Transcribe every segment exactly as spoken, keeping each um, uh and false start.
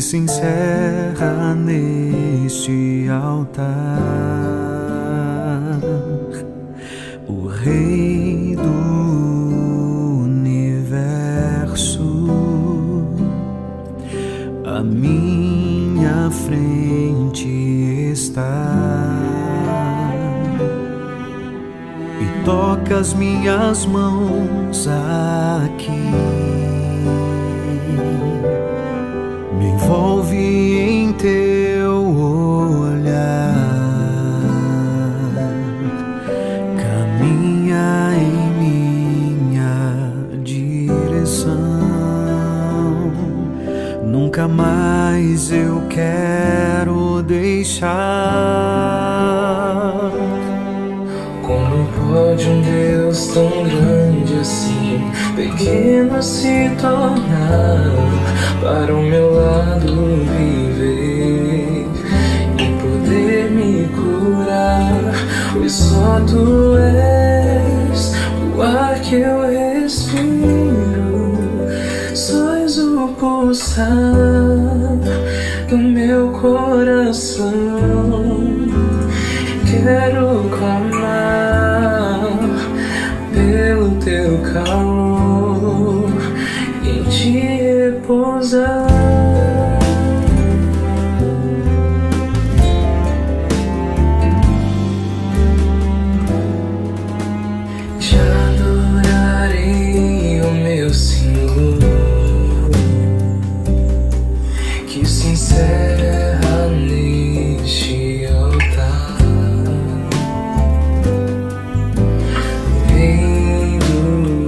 se encerra neste altar. O Rei do Universo à minha frente está e toca as minhas mãos aqui, me envolve em teu olhar, caminha em minha direção. Nunca mais eu quero deixar. Como pode um Deus tão grande assim, pequeno se tornar, para o meu lado viver e poder me curar? Pois só tu és o ar que eu respiro, sois o pulsar do meu coração. Quero clamar pelo teu calor, em ti repousar. Te adorarei, ó meu Senhor, que se encerra neste altar. Rei do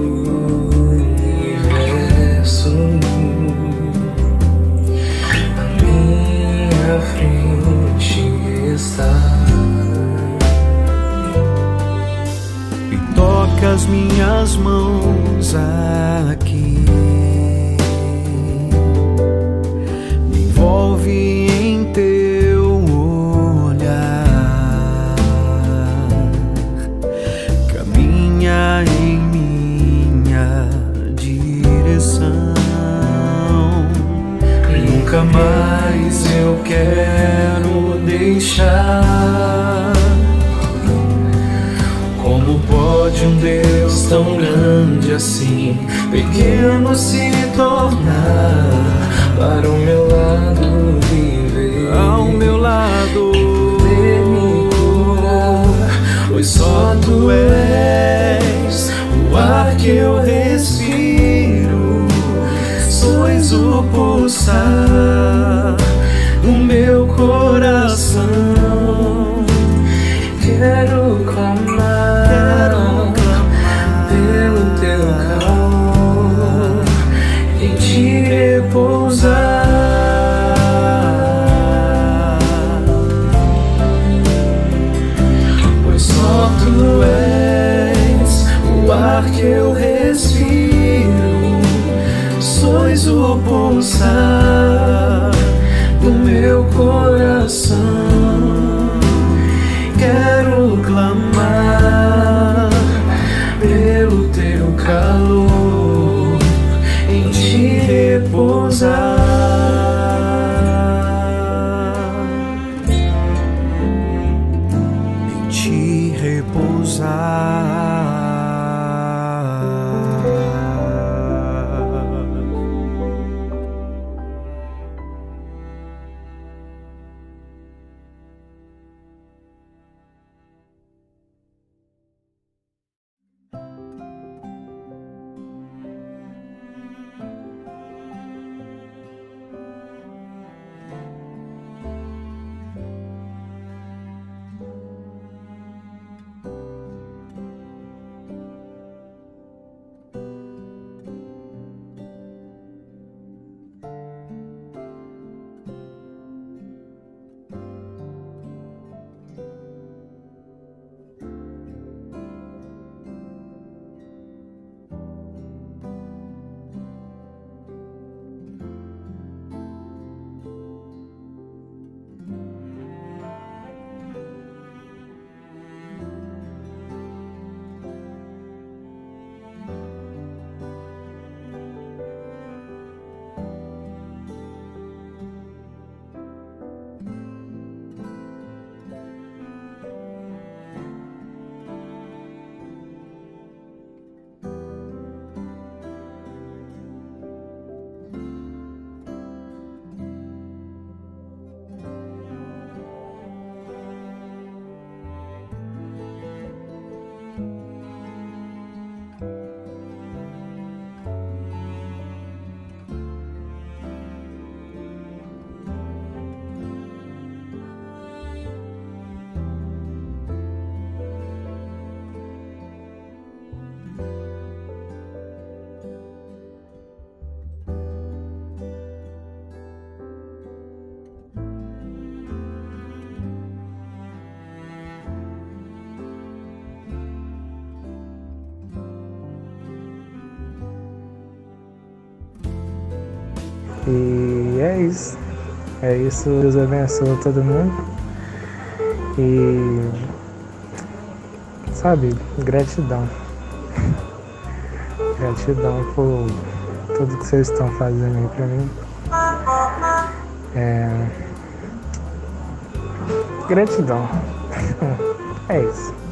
Universo, à minha frente está E toca as minhas mãos aqui, me envolve em teu olhar, caminha em minha direção. Nunca mais eu quero deixar. Como pode um Deus tão grande assim, pequeno se tornar, para o meu lado viver, Ao meu lado, poder me curar? Pois só tu és o ar que eu respiro, sois o pulsar do meu coração. Quero clamar pelo teu calor, em ti repousar. Pois só tu és o ar que eu respiro, sois o pulsar do meu coração. Quero clamar pelo teu calor, em ti repousar. Em ti repousar. E é isso. É isso. Deus abençoe todo mundo. E sabe, gratidão. Gratidão por tudo que vocês estão fazendo aí pra mim. É... Gratidão. É isso.